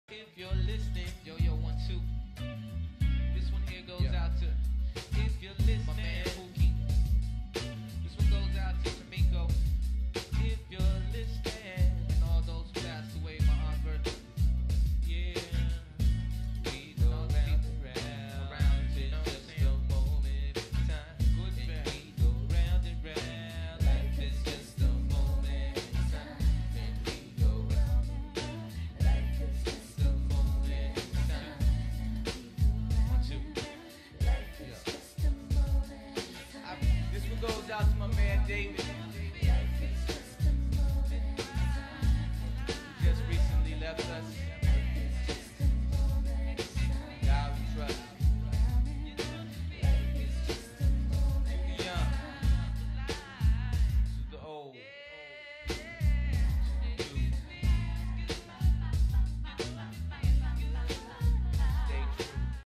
If you're listening, yo, yo, 1, 2. This one here goes out to, if you're listening, my man Pookie. This one goes out to Tamiko. If you're listening, and all those who passed away, my Aunt Bertha. Yeah, we go round and round, it's just a moment in time. Good and we go round and round, life is just a moment in time. And we go round and round, life is just a moment in time. 1, 2. Life is just a moment in time. This one goes out to my man David.